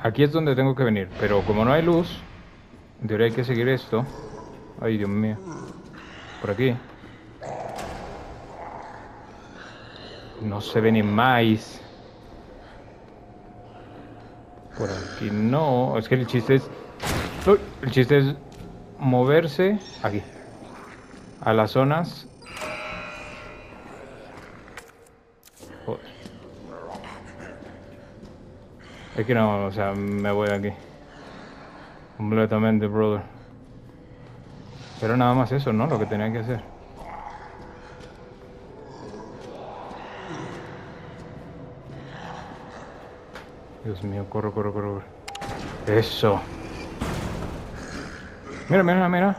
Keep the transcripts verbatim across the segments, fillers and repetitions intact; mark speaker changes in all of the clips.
Speaker 1: Aquí es donde tengo que venir, pero como no hay luz, en teoría hay que seguir esto. Ay, Dios mío. Por aquí. No se ve ni más. Por aquí no. Es que el chiste es... Uy, el chiste es moverse aquí. A las zonas... Joder. Es que no, o sea, me voy de aquí. Completamente, brother. Pero nada más eso, ¿no? Lo que tenía que hacer. Dios mío, corre, corre, corre, corre. Eso. Mira, mira, mira.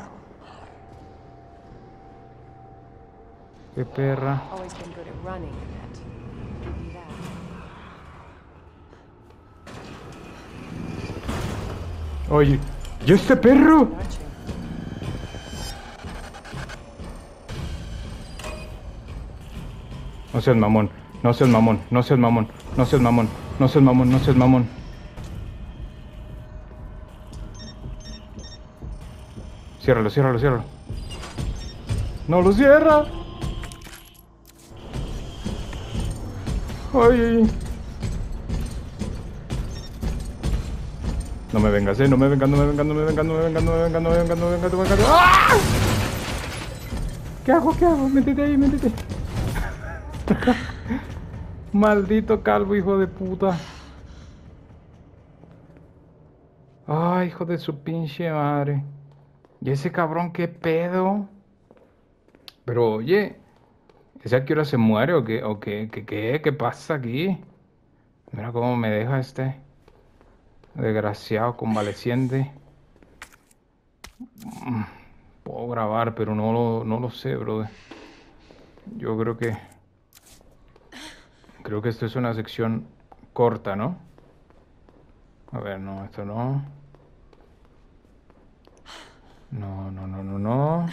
Speaker 1: Qué perra.
Speaker 2: Always been good at running, Annette. Give you that.
Speaker 1: Oye, ¿y este perro?
Speaker 2: Aren't you?
Speaker 1: No seas mamón, no seas mamón, no seas mamón, no seas mamón, no seas mamón, no seas mamón. Ciérralo, ciérralo, ciérralo. ¡No lo cierra! ¡Ay, ay, ay! No me vengas, eh, no me vengas, no me vengas, no me vengas, no me vengas, no me vengas, no me vengas, no me vengas, no me vengas. ¡Ah! ¿Qué hago, qué hago? Métete ahí, métete. Maldito calvo, hijo de puta. Ay, hijo de su pinche madre. ¿Y ese cabrón qué pedo? Pero oye, ¿ese a qué hora se muere o qué? ¿O qué? ¿Qué, qué? ¿Qué pasa aquí? Mira cómo me deja este desgraciado convaleciente. Mm, Puedo grabar, pero no lo, no lo sé, brother. Yo creo que... Creo que esto es una sección corta, ¿no? A ver, no, esto no. No, no, no, no, no.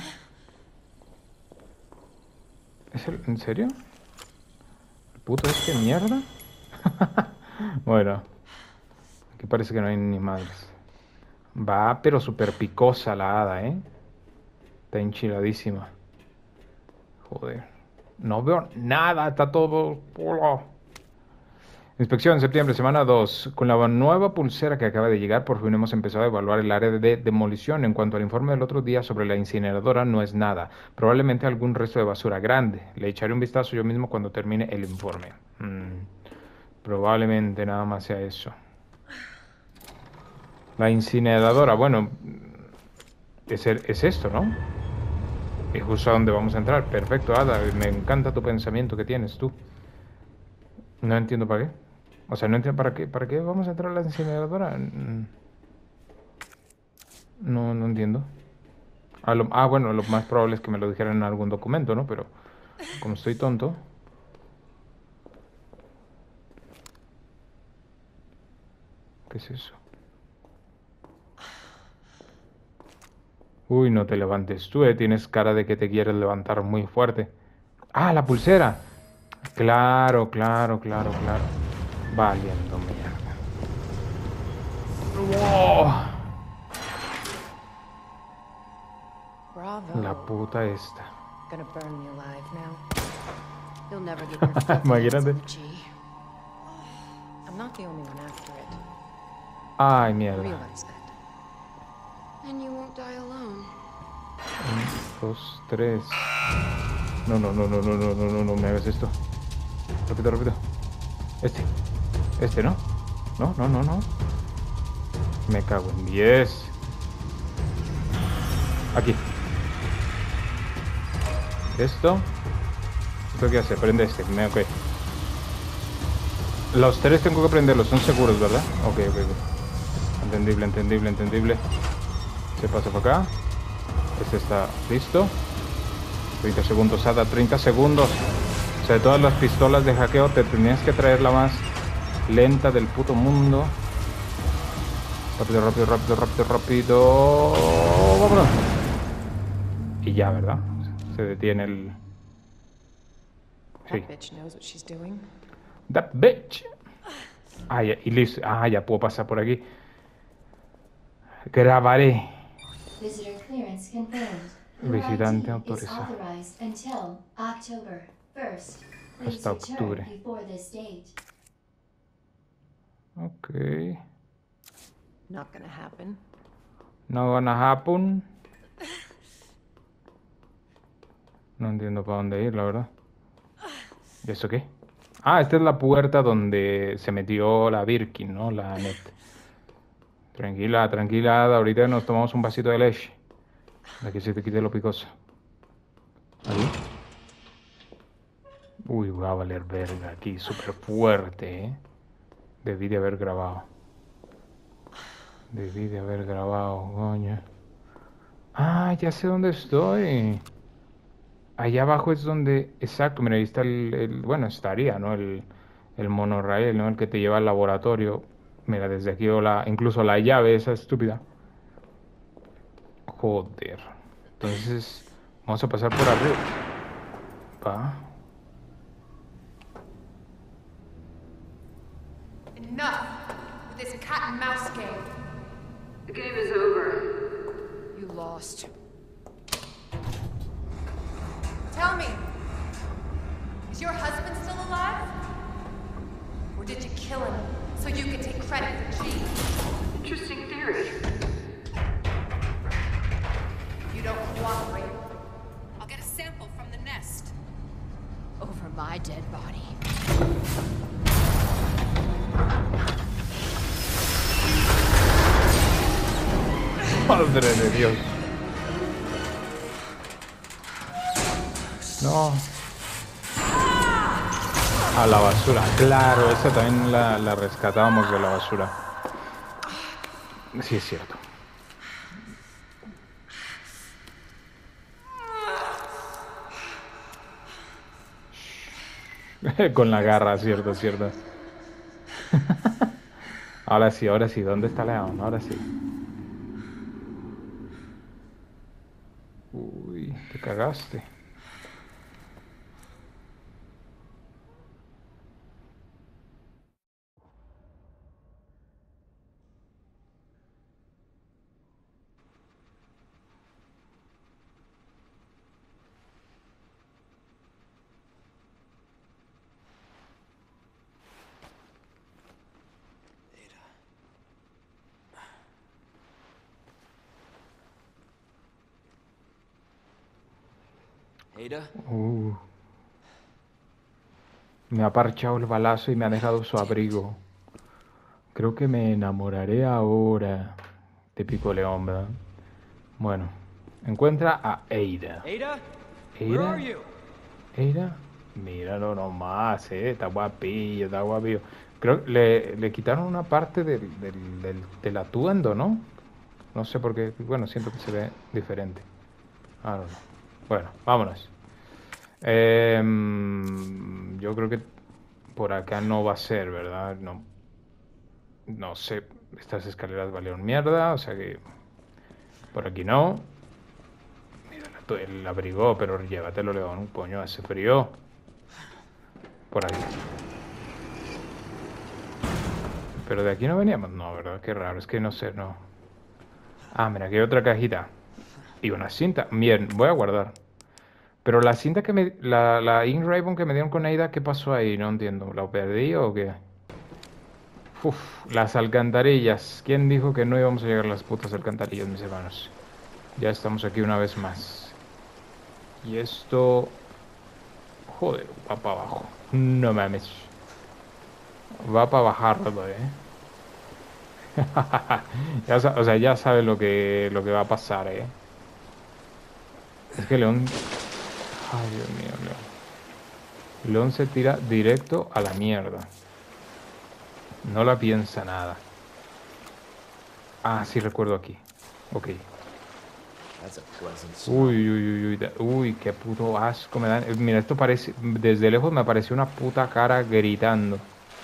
Speaker 1: ¿Es el, ¿En serio? ¿El puto este mierda? Bueno, aquí parece que no hay ni madres. Va, pero súper picosa la hada, ¿eh? Está enchiladísima. Joder. No veo nada, está todo... ¡Hola! Inspección, septiembre, semana dos. Con la nueva pulsera que acaba de llegar, por fin hemos empezado a evaluar el área de demolición. En cuanto al informe del otro día sobre la incineradora, no es nada. Probablemente algún resto de basura grande. Le echaré un vistazo yo mismo cuando termine el informe. Mm, probablemente nada más sea eso. La incineradora, bueno, es, el- es esto, ¿no? Es justo a donde vamos a entrar. Perfecto, Ada. Me encanta tu pensamiento que tienes tú. No entiendo para qué. O sea, no entiendo para qué. ¿Para qué vamos a entrar a la incineradora? Mm, No, no entiendo. A lo- ah, bueno, lo más probable es que me lo dijeran en algún documento, ¿no? Pero como estoy tonto. ¿Qué es eso? Uy, no te levantes tú, eh. Tienes cara de que te quieres levantar muy fuerte. Ah, la pulsera. Claro, claro, claro, claro. Valiendo mierda. ¡Wow! La
Speaker 2: Bravo.
Speaker 1: puta esta.
Speaker 2: Gonna burn me alive now. You'll never get your filthy hands
Speaker 1: Imagínate.
Speaker 2: on the G. I'm not the only one after it.
Speaker 1: Ay,
Speaker 2: I
Speaker 1: mierda.
Speaker 2: realize that. And you won't die alone.
Speaker 1: Un, dos, tres. No, no, no, no, no, no, no, no, no me hagas esto. Rápido, rápido. Este. Este, ¿no? No, no, no, no. Me cago en diez. Aquí. Esto. ¿Esto qué hace? Prende este. Me, ok. Los tres tengo que prenderlos, son seguros, ¿verdad? Ok, ok, ok. Entendible, entendible, entendible. Se pasa para acá. Este está listo. treinta segundos, Ada, treinta segundos. O sea, de todas las pistolas de hackeo te tenías que traer la más lenta del puto mundo. Rápido, rápido, rápido, rápido, rápido. Vámonos. Y ya, ¿verdad? Se detiene el... Sí.
Speaker 2: That bitch knows what she's doing.
Speaker 1: That bitch. Ah, ya, y listo. Ah, ya puedo pasar por aquí. Grabaré.
Speaker 3: Visitor clearance confirmed. Your
Speaker 1: Visitante
Speaker 3: I D is
Speaker 1: autorizado.
Speaker 3: authorized until October first. Please
Speaker 1: Hasta
Speaker 3: return
Speaker 1: octubre.
Speaker 3: before this date.
Speaker 1: Ok.
Speaker 2: Not gonna happen.
Speaker 1: No gonna happen. No entiendo para dónde ir, la verdad. ¿Y eso qué? Ah, esta es la puerta donde se metió la Birkin, ¿no? La Net. Tranquila, tranquila. Ahorita nos tomamos un vasito de leche. Para que se te quite lo picoso. Ahí. Uy, va a valer verga aquí. Súper fuerte, ¿eh? Debí de haber grabado. Debí de haber grabado, coño. Ah, ya sé dónde estoy. Allá abajo es donde... Exacto, mira, ahí está el... el- bueno, estaría, ¿no? El, el monorraíl, ¿no? El que te lleva al laboratorio. Mira, desde aquí veo la... Incluso la llave esa estúpida. Joder. Entonces, vamos a pasar por arriba. Va.
Speaker 4: Enough with this cat and mouse game.
Speaker 5: The game is over.
Speaker 2: You lost.
Speaker 4: Tell me, is your husband still alive? Or did you kill him so you could take credit for G?
Speaker 5: Interesting theory.
Speaker 4: If you don't cooperate, I'll get a sample from the nest.
Speaker 2: Over my dead body.
Speaker 1: Madre de Dios. No. A la basura. Claro, esa también la, la rescatábamos de la basura. Sí, es cierto. Con la garra, cierto, cierto. Ahora sí, ahora sí. ¿Dónde está León? Ahora sí. Uy, te cagaste.
Speaker 6: Ada?
Speaker 1: Uh, me ha parchado el balazo y me ha dejado su abrigo. Creo que me enamoraré ahora. Típico León, ¿verdad? Bueno, encuentra a Ada.
Speaker 6: Ada? Where
Speaker 1: ¿Ada?
Speaker 6: are you?
Speaker 1: ¿Ada? Míralo nomás, eh. Está guapillo, está guapillo. Creo que le, le quitaron una parte del, del, del, del atuendo, ¿no? No sé por qué. Bueno, siento que se ve diferente. Ah, no, no. Bueno, vámonos. Em, yo creo que por acá no va a ser, ¿verdad? No, no sé. Estas escaleras valieron mierda, o sea que por aquí no. Mira, la- el abrigo, pero llévatelo, León. Coño, hace frío. Por aquí. Pero de aquí no veníamos. No, ¿verdad? Qué raro. Es que no sé, no. Ah, mira, aquí hay otra cajita. Y una cinta. Bien, voy a guardar. Pero la cinta que me... La, la Ink Ribbon que me dieron con Aida, ¿qué pasó ahí? No entiendo. ¿La perdí o qué? Uf, las alcantarillas. ¿Quién dijo que no íbamos a llegar a las putas alcantarillas, mis hermanos? Ya estamos aquí una vez más. Y esto... Joder, va para abajo. No mames. Va para bajarlo, eh. Ya sa- o sea, ya sabe lo que, lo que va a pasar, eh. Es que León... Ay, Dios mío, León. León se tira directo a la mierda. No la piensa nada. Ah, sí recuerdo aquí. Ok.
Speaker 6: That's a pleasant smell.
Speaker 1: Uy, uy, uy, uy, da- uy, qué puto asco me dan. Eh, Mira, esto parece, desde lejos me pareció una puta cara gritando.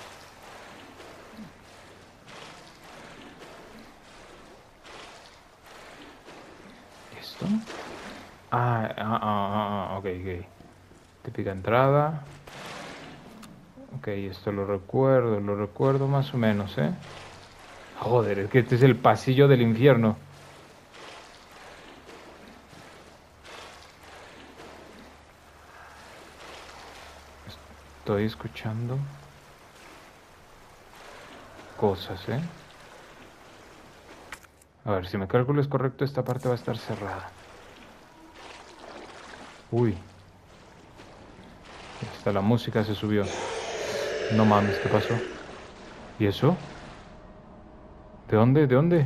Speaker 1: ¿Esto? Ah, ah, ah, ah, ah, ok, ok. Típica entrada. Ok, Ok, esto lo recuerdo, lo recuerdo más o menos, ¿eh? Joder, es que este es el pasillo del infierno. Estoy escuchando cosas, ¿eh? A ver, si mi cálculo es correcto, esta parte va a estar cerrada. Uy. Hasta la música se subió. No mames, ¿qué pasó? ¿Y eso? ¿De dónde? ¿De dónde?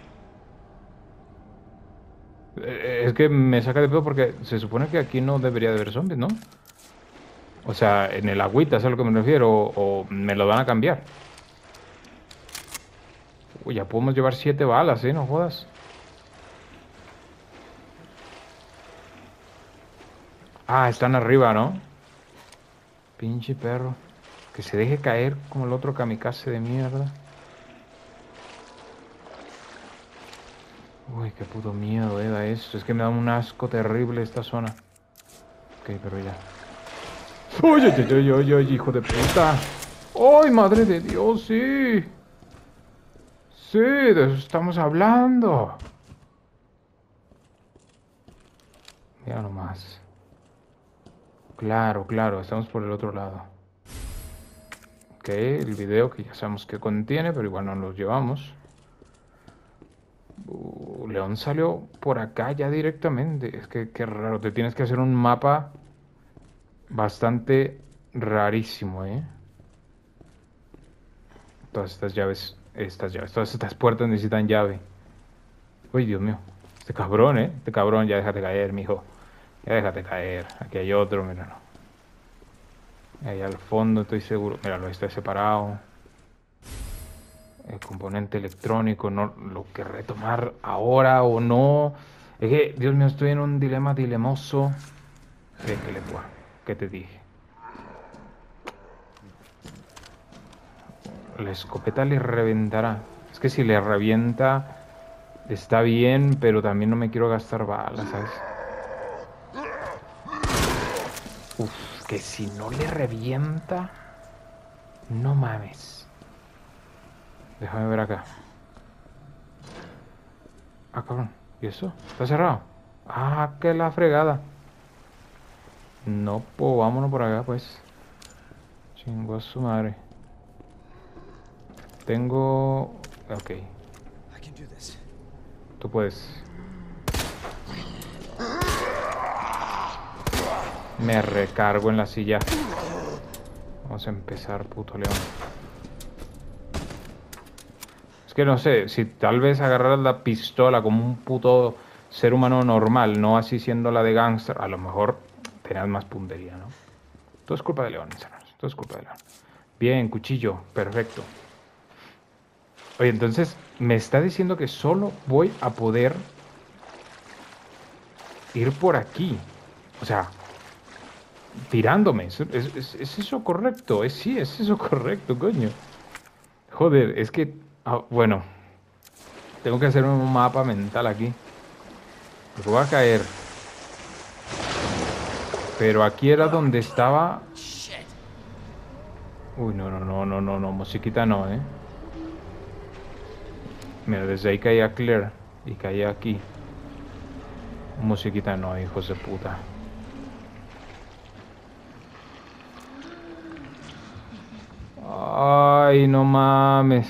Speaker 1: Eh, Es que me saca de pedo porque se supone que aquí no debería de haber zombies, ¿no? O sea, en el agüita, es a lo que me refiero, o, o me lo van a cambiar. Uy, ya podemos llevar siete balas, ¿eh? No jodas. Ah, están arriba, ¿no? Pinche perro. Que se deje caer como el otro kamikaze de mierda. Uy, qué puto miedo, eh, da esto. Es que me da un asco terrible esta zona. Ok, pero ya. ¡Uy, uy, uy, uy, uy, hijo de puta! ¡Ay, madre de Dios, sí! Sí, de eso estamos hablando. Mira nomás. Claro, claro, estamos por el otro lado. Ok, el video que ya sabemos que contiene, pero igual no lo llevamos. Uh, León salió por acá ya directamente. Es que qué raro, te tienes que hacer un mapa bastante rarísimo, ¿eh? Todas estas llaves, estas llaves, todas estas puertas necesitan llave. Uy, Dios mío. Este cabrón, ¿eh? Este cabrón, ya déjate caer, mijo. Ya déjate caer. Aquí hay otro, míralo. Ahí al fondo estoy seguro. Míralo, está separado. El componente electrónico, no lo querré tomar ahora o no. Es que, Dios mío, estoy en un dilema dilemoso. ¿Qué, qué le puedo? ¿Qué te dije? La escopeta le reventará. Es que si le revienta, está bien, pero también no me quiero gastar balas, ¿sabes? Uf, que si no le revienta, no mames. Déjame ver acá. Ah, cabrón. ¿Y eso? ¿Está cerrado? Ah, que la fregada. No, pues vámonos por acá, pues. Chingo a su madre. Tengo... Ok. Tú puedes. Me recargo en la silla. Vamos a empezar, puto león. Es que no sé, si tal vez agarraras la pistola como un puto ser humano normal, no así siendo la de gángster, a lo mejor tenías más puntería, ¿no? Todo es culpa de León, todo es culpa de León. Bien, cuchillo, perfecto. Oye, entonces, me está diciendo que solo voy a poder ir por aquí. O sea, tirándome. ¿Es, es, es eso correcto? Es, sí, es eso correcto, coño. Joder, es que... Ah, bueno, tengo que hacer un mapa mental aquí. Porque voy a caer. Pero aquí era donde estaba... Uy, no, no, no, no, no, no, musiquita no, ¿eh? Mira, desde ahí caía Claire y caía aquí. Musiquita no, hijos de puta. Ay, no mames.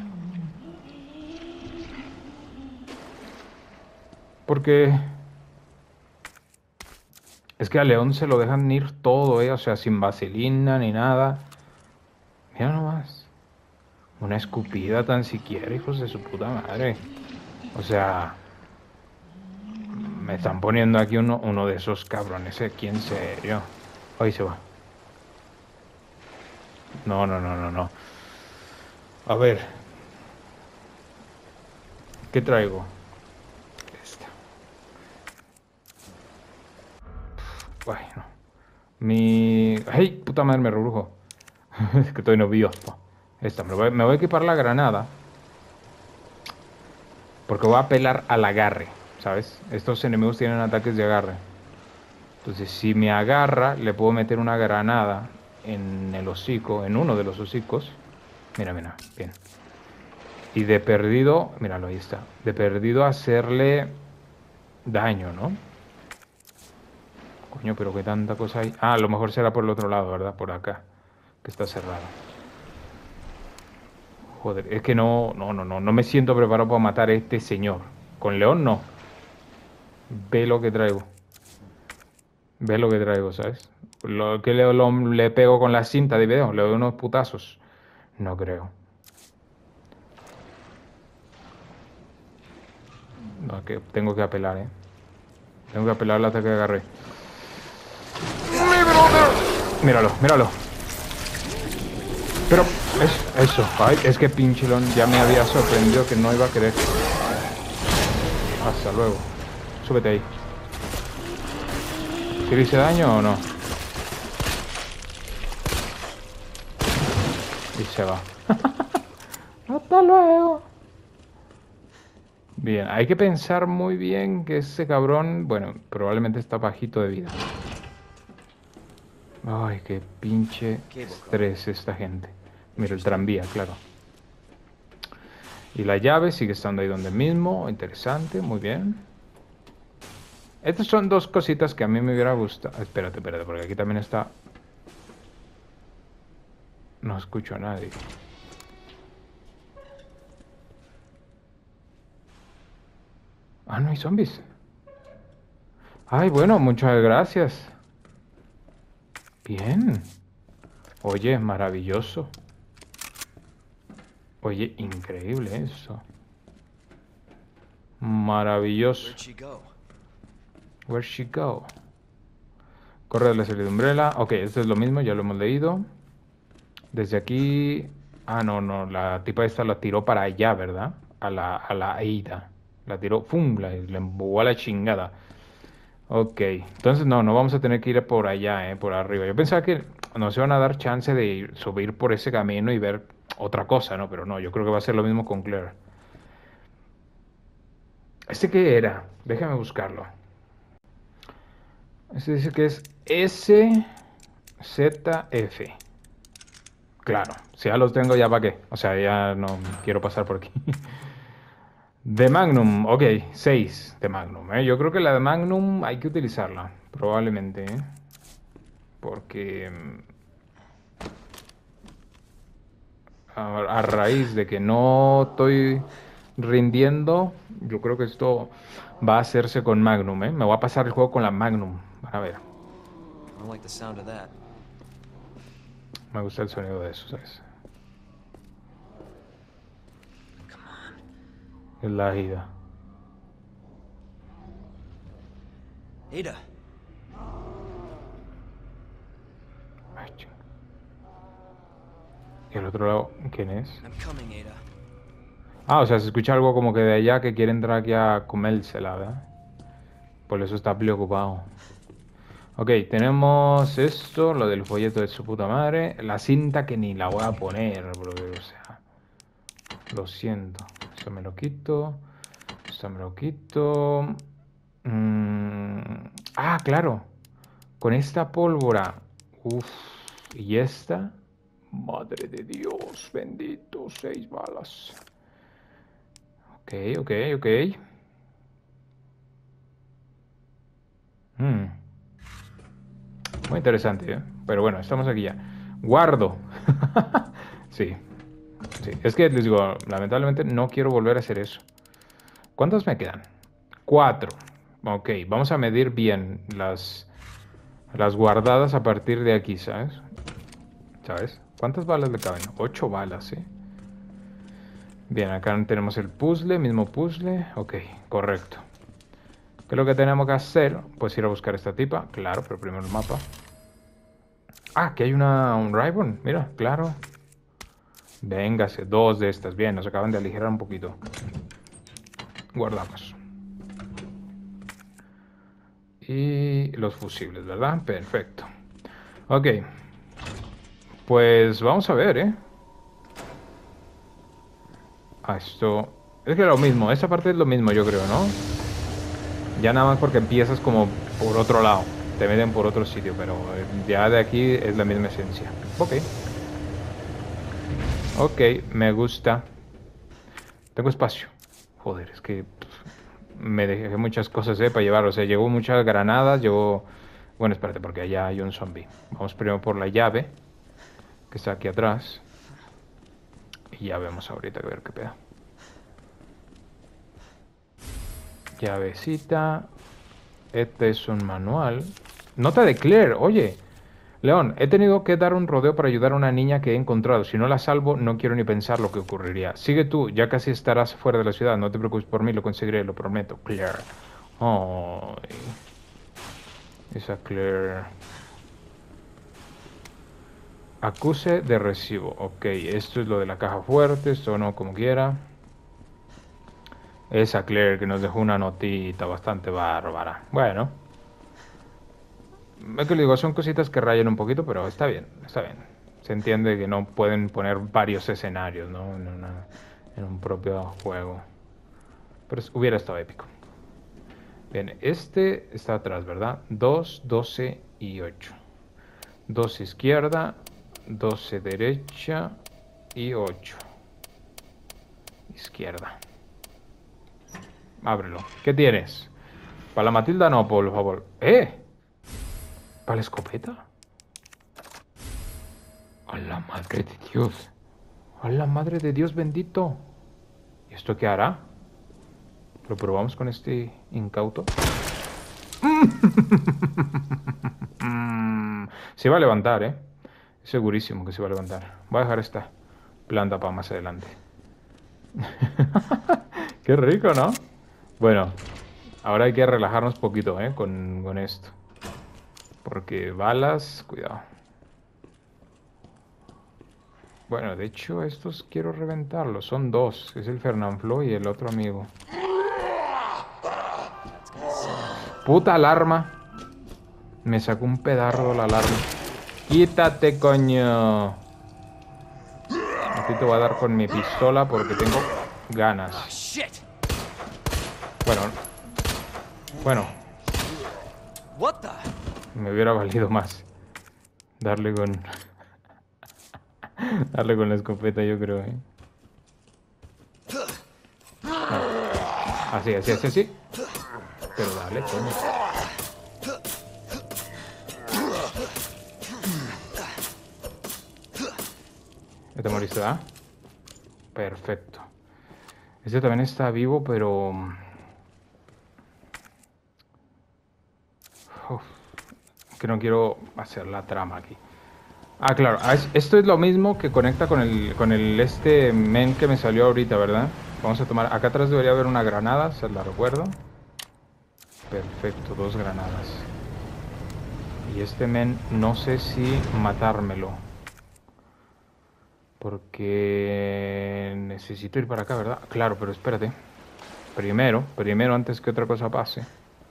Speaker 1: Porque es que a León se lo dejan ir todo, eh, o sea, sin vaselina ni nada. Mira nomás. Una escupida tan siquiera, hijos de su puta madre. O sea, me están poniendo aquí uno, uno de esos cabrones aquí, en serio. Ahí se va. No, no, no, no, no. A ver. ¿Qué traigo? Esta. Bueno. Mi... ¡Ay, puta madre, me rebrujo! Es que estoy nervioso. Esta, me voy, me voy a equipar la granada. Porque voy a apelar al agarre, ¿sabes? Estos enemigos tienen ataques de agarre. Entonces, si me agarra, le puedo meter una granada en el hocico, en uno de los hocicos. Mira, mira, bien. Y de perdido, míralo, ahí está. De perdido hacerle daño, ¿no? Coño, pero qué tanta cosa hay. Ah, a lo mejor será por el otro lado, ¿verdad? Por acá, que está cerrado. Joder, es que no, no, no, no, no me siento preparado para matar a este señor. Con León no. Ve lo que traigo. Ve lo que traigo, ¿sabes? Lo que le, lo- le pego con la cinta de video, le doy unos putazos. No creo. No, que tengo que apelar, ¿eh? Tengo que apelar hasta que agarre. Míralo, míralo. Pero, es, eso. Ay, es que Pinchelón ya me había sorprendido que no iba a querer. Hasta luego. Súbete ahí. ¿Te hice daño o no? Y se va. Hasta luego. Bien, hay que pensar muy bien que ese cabrón, bueno, probablemente está bajito de vida. Ay, qué pinche estrés esta gente. Mira, el tranvía, claro. Y la llave sigue estando ahí donde mismo. Interesante, muy bien. Estas son dos cositas que a mí me hubiera gustado. Espérate, espérate, porque aquí también está... No escucho a nadie. Ah, no hay zombies. Ay, bueno, muchas gracias. Bien. Oye, maravilloso. Oye, increíble eso. Maravilloso.
Speaker 6: Where'd she go?
Speaker 1: Where'd she go? Corre de la serie de Umbrella. Ok, esto es lo mismo, ya lo hemos leído. Desde aquí... Ah, no, no, la tipa esta la tiró para allá, ¿verdad? A la, a la Aida. La tiró, ¡fum! La, le embugó a la chingada. Ok, entonces no, no vamos a tener que ir por allá, eh, por arriba. Yo pensaba que nos iban a dar chance de ir- subir por ese camino y ver otra cosa, ¿no? Pero no, yo creo que va a ser lo mismo con Claire. ¿Este qué era? Déjame buscarlo. Este dice que es S Z F. Claro, si ya los tengo, ¿ya para qué? O sea, ya no quiero pasar por aquí. De Magnum, ok, seis de Magnum, ¿eh? Yo creo que la de Magnum hay que utilizarla, probablemente, ¿eh? Porque mm, a, a raíz de que no estoy rindiendo, yo creo que esto va a hacerse con Magnum, ¿eh? Me voy a pasar el juego con la Magnum, a ver,
Speaker 6: I don't like the sound of that.
Speaker 1: me gusta el sonido de eso, ¿sabes? Es la ida.
Speaker 6: Ada,
Speaker 1: Ay, ching. Y el otro lado, ¿quién es?
Speaker 6: I'm coming, Ada.
Speaker 1: Ah, o sea, se escucha algo como que de allá que quiere entrar aquí a comérsela, ¿verdad? Por eso está preocupado. Ok, tenemos esto, lo del folleto de su puta madre. La cinta que ni la voy a poner, porque, o sea... Lo siento. Eso me lo quito. Esto me lo quito. Mm, Ah, claro. Con esta pólvora. Uf. ¿Y esta? Madre de Dios, bendito. Seis balas. Ok, ok, ok. Mm. Muy interesante, ¿eh? Pero bueno, estamos aquí ya. Guardo. Sí. Sí. Es que les digo, lamentablemente no quiero volver a hacer eso. ¿Cuántas me quedan? Cuatro. Ok, vamos a medir bien las, las guardadas a partir de aquí, ¿sabes? ¿Sabes? ¿Cuántas balas le caben? Ocho balas, ¿eh? Bien, acá tenemos el puzzle, mismo puzzle. Ok, correcto. ¿Qué es lo que tenemos que hacer? Pues ir a buscar a esta tipa. Claro, pero primero el mapa. Ah, aquí hay una, un Ribbon. Mira, claro. Véngase, dos de estas. Bien, nos acaban de aligerar un poquito. Guardamos. Y los fusibles, ¿verdad? Perfecto. Ok. Pues vamos a ver, ¿eh? Ah, esto... Es que lo mismo, esa parte es lo mismo, yo creo, ¿no? Ya nada más porque empiezas como por otro lado. te meten por otro sitio, pero ya de aquí es la misma esencia. Ok. Ok, me gusta. Tengo espacio. Joder, es que pff, me dejé muchas cosas, eh, para llevar. O sea, llevo muchas granadas, llevo... Bueno, espérate, porque allá hay un zombie. Vamos primero por la llave, que está aquí atrás. Y ya vemos ahorita a ver qué pedo. Llavecita. Este es un manual. Nota de Claire, oye. León, he tenido que dar un rodeo para ayudar a una niña que he encontrado. Si no la salvo, no quiero ni pensar lo que ocurriría. Sigue tú, ya casi estarás fuera de la ciudad. No te preocupes por mí, lo conseguiré, lo prometo. Claire. Oh, esa Claire. Acuse de recibo. Ok, esto es lo de la caja fuerte. Esto no, como quiera. Esa Claire que nos dejó una notita bastante bárbara. Bueno. Es que le digo, son cositas que rayan un poquito, pero está bien, está bien. Se entiende que no pueden poner varios escenarios, ¿no? En, una, en un propio juego. Pero hubiera estado épico. Bien, este está atrás, ¿verdad? dos, doce y ocho. doce izquierda, doce derecha y ocho. Izquierda. Ábrelo. ¿Qué tienes? Para la Matilda no, por favor. ¡Eh! ¿Para la escopeta? ¡A la madre de Dios! ¡A la madre de Dios bendito! ¿Y esto qué hará? ¿Lo probamos con este incauto? Se va a levantar, ¿eh? Segurísimo que se va a levantar. Voy a dejar esta planta para más adelante. ¡Qué rico!, ¿no? Bueno, ahora hay que relajarnos poquito, ¿eh? Con, con esto. Porque balas, cuidado. Bueno, de hecho, estos quiero reventarlos. Son dos. Es el Fernanfloo y el otro amigo. Puta alarma. Me sacó un pedardo la alarma. Quítate, coño. Aquí te voy a dar con mi pistola porque tengo ganas. Bueno. Bueno.
Speaker 6: What the?
Speaker 1: Me hubiera valido más darle con... darle con la escopeta, yo creo, ¿eh? Ah. Así, así, así, así. Pero dale, coño. ¿Ya te moriste, ¿verdad? Perfecto. Este también está vivo, pero... Uf. Que no quiero hacer la trama aquí. Ah, claro. Esto es lo mismo que conecta con el, con el este men que me salió ahorita, ¿verdad? Vamos a tomar... Acá atrás debería haber una granada, se la recuerdo. Perfecto, dos granadas. Y este men, no sé si matármelo. Porque necesito ir para acá, ¿verdad? Claro, pero espérate. Primero, primero, antes que otra cosa pase.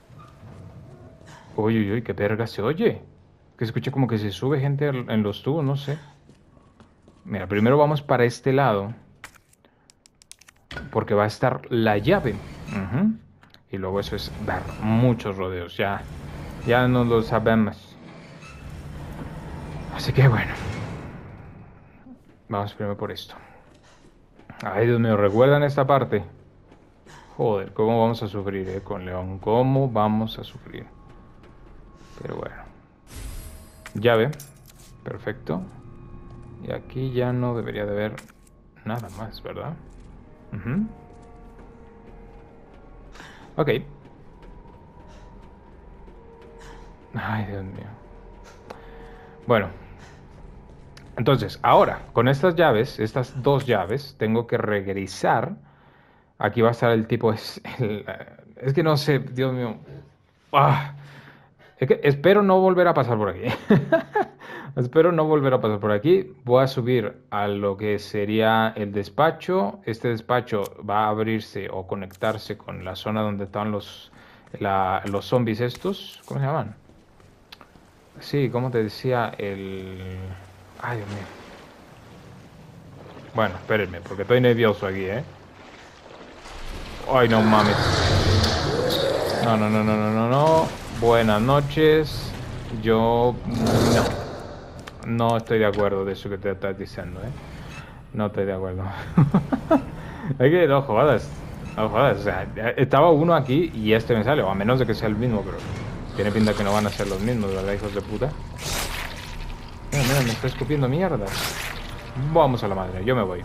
Speaker 1: Uy, uy, uy, qué verga se oye. Que escuché como que se sube gente en los tubos, no sé. Mira, primero vamos para este lado. Porque va a estar la llave. Uh-huh. Y luego eso es dar muchos rodeos. Ya, ya no lo sabemos. Así que bueno. Vamos primero por esto. Ay, Dios mío, ¿recuerdan esta parte? Joder, ¿cómo vamos a sufrir, eh, con León? ¿Cómo vamos a sufrir? Pero bueno. Llave. Perfecto. Y aquí ya no debería de haber nada más, ¿verdad? Uh-huh. Ok. Ay, Dios mío. Bueno. Entonces, ahora, con estas llaves, estas dos llaves, tengo que regresar. Aquí va a estar el tipo... Es, el, es que no sé, Dios mío. Ah, es que espero no volver a pasar por aquí. Espero no volver a pasar por aquí. Voy a subir a lo que sería el despacho. Este despacho va a abrirse o conectarse con la zona donde están los, la, los zombies estos. ¿Cómo se llaman? Sí, como te decía, el... Ay, Dios mío. Bueno, espérenme, porque estoy nervioso aquí, ¿eh? Ay, no mames. No, no, no, no, no, no, no. Buenas noches. Yo no. No estoy de acuerdo de eso que te estás diciendo, ¿eh? No estoy de acuerdo. Es que no jodas. No jodas. O sea, estaba uno aquí y este me sale. O a menos de que sea el mismo, pero tiene pinta que no van a ser los mismos, ¿verdad, hijos de puta? Mira, mira, me está escupiendo mierda. Vamos a la madre, yo me voy.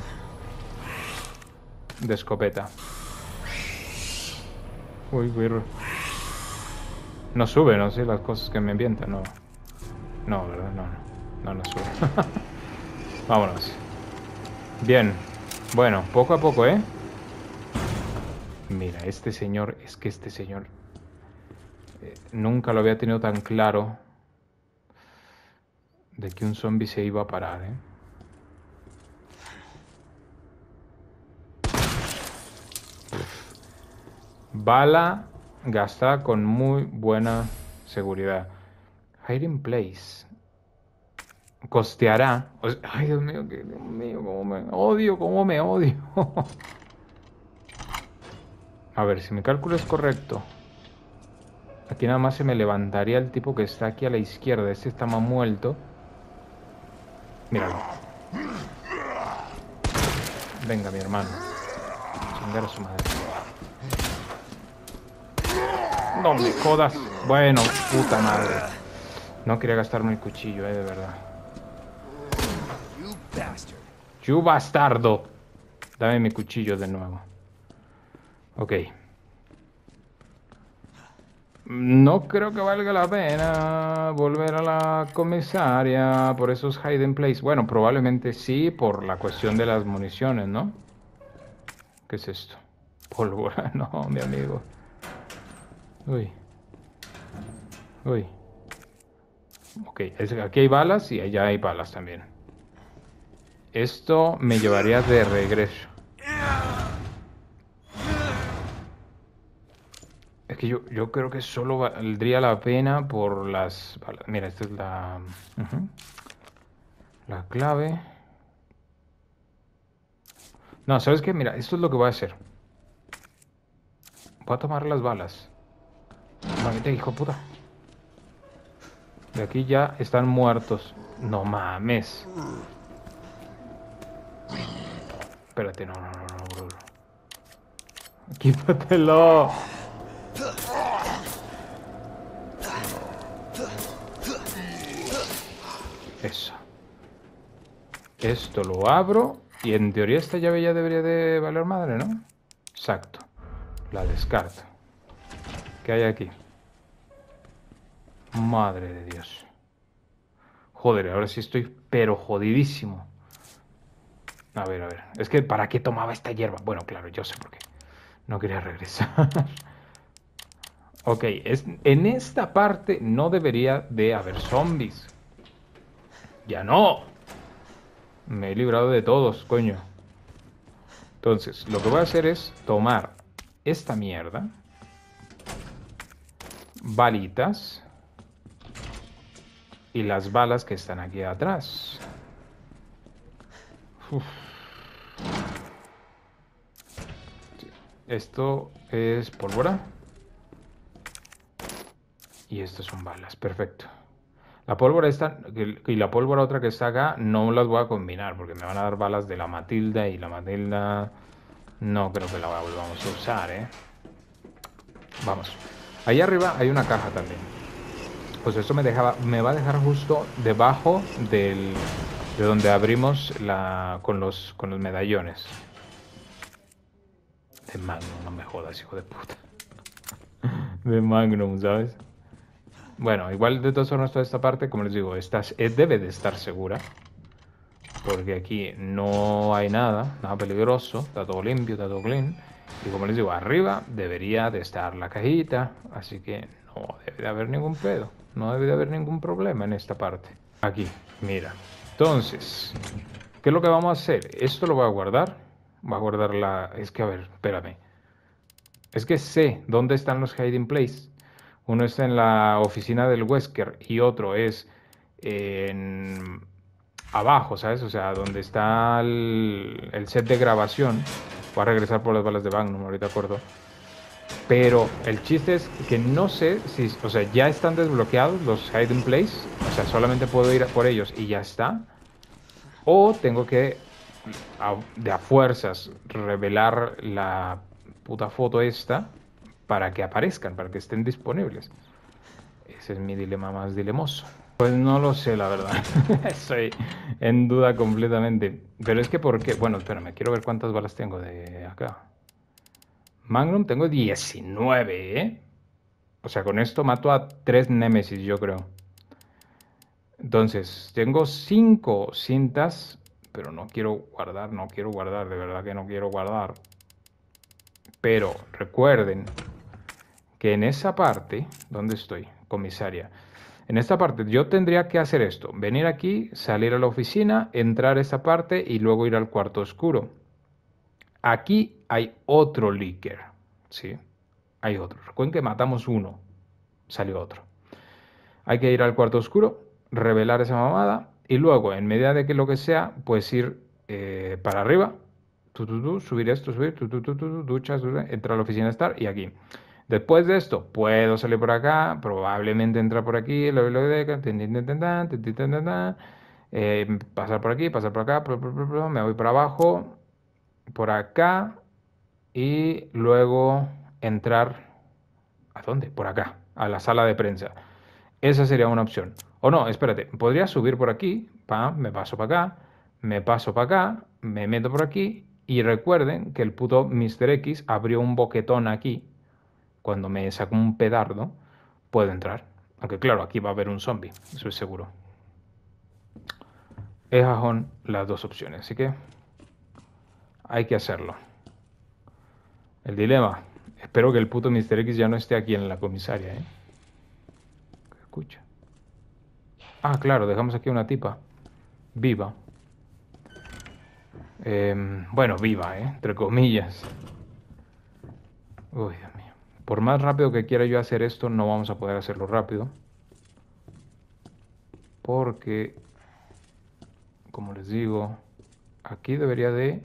Speaker 1: De escopeta. Uy, uy. No sube, no sé las cosas que me ambientan, no. No, ¿verdad? No, no. No, no sube. Vámonos. Bien. Bueno, poco a poco, ¿eh? Mira, este señor... Es que este señor... Eh, nunca lo había tenido tan claro de que un zombie se iba a parar, ¿eh? Bala gastada con muy buena seguridad. Hiding place. Costeará. O sea, ay, Dios mío, que, Dios mío, cómo me odio, cómo me odio. A ver, si mi cálculo es correcto. Aquí nada más se me levantaría el tipo que está aquí a la izquierda. Este está más muerto. Míralo. Venga, mi hermano. Chingar a su madre. No me jodas. Bueno, puta madre. No quería gastarme el cuchillo, eh, de verdad. You bastardo. Dame mi cuchillo de nuevo. Ok. No creo que valga la pena volver a la comisaria por esos hiding place. Bueno, probablemente sí, por la cuestión de las municiones, ¿no? ¿Qué es esto? Pólvora. No, mi amigo. Uy. Uy. Ok, es, aquí hay balas y allá hay balas también. Esto me llevaría de regreso. Es que yo, yo creo que solo valdría la pena por las balas. Mira, esta es la... Uh-huh. La clave. No, ¿sabes qué? Mira, esto es lo que voy a hacer. Voy a tomar las balas. Mamita, hijo de puta. De aquí ya están muertos. No mames. Espérate, no, no, no, no, bro. Quítatelo. Eso. Esto lo abro y en teoría esta llave ya debería de valer madre, ¿no? Exacto. La descarto. ¿Qué hay aquí? Madre de Dios. Joder, ahora sí estoy pero jodidísimo. A ver, a ver. Es que ¿para qué tomaba esta hierba? Bueno, claro, yo sé por qué. No quería regresar. Ok, es, en esta parte no debería de haber zombies. Ya no. Me he librado de todos, coño. Entonces, lo que voy a hacer es tomar esta mierda. Balitas. Y las balas que están aquí atrás. Uf. Esto es pólvora. Y estas son balas, perfecto. La pólvora esta y la pólvora otra que está acá no las voy a combinar porque me van a dar balas de la Matilda y la Matilda no creo que la volvamos a usar, ¿eh? Vamos. Ahí arriba hay una caja también. Pues esto me dejaba, me va a dejar justo debajo del, de donde abrimos la con los con los medallones. De Magnum, no me jodas, hijo de puta. De Magnum, ¿sabes? Bueno, igual de todas formas toda esta parte, como les digo, esta, eh, debe de estar segura. Porque aquí no hay nada, nada peligroso, está todo limpio, está todo clean. Y como les digo, arriba debería de estar la cajita, así que no debe de haber ningún pedo, no debe de haber ningún problema en esta parte. Aquí, mira. Entonces, ¿qué es lo que vamos a hacer? Esto lo voy a guardar, voy a guardar la... Es que, a ver, espérame. Es que sé dónde están los hiding place. Uno está en la oficina del Wesker y otro es en... abajo, ¿sabes? O sea, donde está el, el set de grabación. Voy a regresar por las balas de Magnum, ahorita acuerdo. Pero el chiste es que no sé si, o sea, ya están desbloqueados los hiding place, o sea, solamente puedo ir por ellos y ya está. O tengo que, a, de a fuerzas, revelar la puta foto esta para que aparezcan, para que estén disponibles. Ese es mi dilema más dilemoso. Pues no lo sé, la verdad. Estoy en duda completamente. Pero es que, ¿por qué? Bueno, espérame, quiero ver cuántas balas tengo de acá. Magnum tengo diecinueve, ¿eh? O sea, con esto mato a tres Némesis, yo creo. Entonces, tengo cinco cintas, pero no quiero guardar, no quiero guardar, de verdad que no quiero guardar. Pero recuerden que en esa parte, ¿dónde estoy? Comisaria. En esta parte yo tendría que hacer esto, venir aquí, salir a la oficina, entrar a esta parte y luego ir al cuarto oscuro. Aquí hay otro leaker, ¿sí? Hay otro. Recuerden que matamos uno, salió otro. Hay que ir al cuarto oscuro, revelar esa mamada y luego, en medida de que lo que sea, pues ir eh, para arriba, tu, tu, tu, subir esto, subir, tu, tu, tu, tu, duchas, entrar a la oficina estar y aquí. Después de esto, puedo salir por acá, probablemente entrar por aquí, la biblioteca, eh, pasar por aquí, pasar por acá, me voy para abajo, por acá y luego entrar, ¿a dónde? Por acá, a la sala de prensa. Esa sería una opción. O no, espérate, podría subir por aquí, pam, me paso para acá, me paso para acá, me meto por aquí y recuerden que el puto míster X abrió un boquetón aquí. Cuando me saco un pedardo, puedo entrar. Aunque claro, aquí va a haber un zombie, eso es seguro. Esas son las dos opciones, así que hay que hacerlo. El dilema. Espero que el puto míster X ya no esté aquí en la comisaria, ¿eh? Escucha. Ah, claro, dejamos aquí una tipa. Viva. Eh, bueno, viva, ¿eh? Entre comillas. Uy, Dios mío. Por más rápido que quiera yo hacer esto, no vamos a poder hacerlo rápido. Porque, como les digo, aquí debería de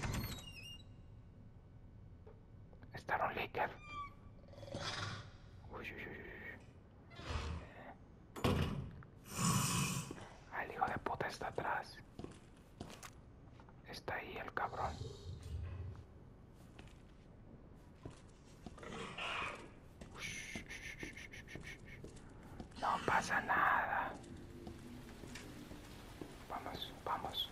Speaker 1: estar un leaker. Uy, uy, uy. Ah, el hijo de puta está atrás. Está ahí el cabrón. No pasa nada. Vamos, vamos.